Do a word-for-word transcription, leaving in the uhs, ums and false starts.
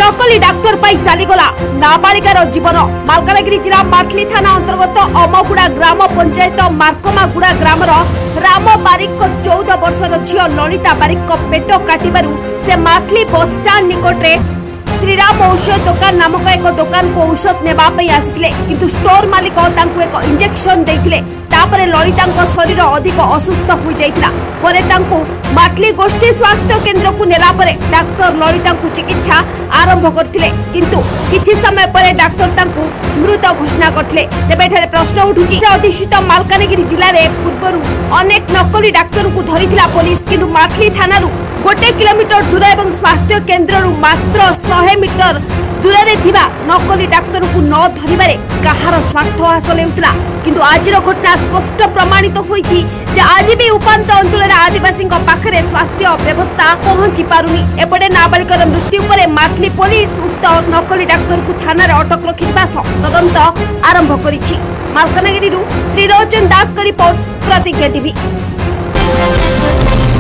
नकली डाक्तर पाई चलीगला नाबालिकार जीवन। मालकानगिरी जिला माटली थाना अंतर्गत अमगुड़ा ग्राम पंचायत मार्कमागुड़ा ग्रामर राम बारिक चौदह वर्षर झील ललिता बारिक पेट काटिबारु से माटली बस स्टाण्ड निकटरे श्रीराम औषध दुकान नामक एक दुकान को औषध नेबा पई आसिथिले, किंतु स्टोर मालिक तांकु एक इंजेक्शन देथिले। तापरे ललिता शरीर अधिक असुस्थ हो जाइतिला। परे तांकु माटली गोष्ठी स्वास्थ्य केंद्र को नेला परे डाक्टर ललिता को चिकित्सा आरंभ करथिले, किंतु किछि समय परे डाक्टर तांकु मृत घोषणा करथिले। तेबे एठारे प्रश्न उठुछि जे अधिष्ठित मालकानगिरी जिल्ला रे पूर्वरु अनेक नकली डाक्टर को धरिथिला पुलिस, किंतु माटली थानारु गोटे किलोमीटर दूर एवं स्वास्थ्य केंद्र मात्र सौ मीटर दूर थिबा नकली डाक्तर को न धरिबारे कहार स्वार्थ हासिल हेउतला। किंतु आजिर घटना स्पष्ट प्रमाणित होईछि जे आज भी उपांत अंचल आदिवासी पाखरे स्वास्थ्य व्यवस्था पहुंची पारुनी। एपटे नाबालिकार मृत्यु पर माटली पुलिस उक्त नकली डाक्तर को थाना रे अटक रखिबा सह तदंत आरंभ करिछि। मालकानगिरी त्रिलोचन दास का रिपोर्ट, प्रतिज्ञा टीवी।